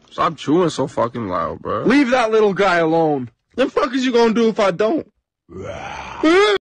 Stop chewing so fucking loud, bro. Leave that little guy alone. The fuck is you gonna do if I don't?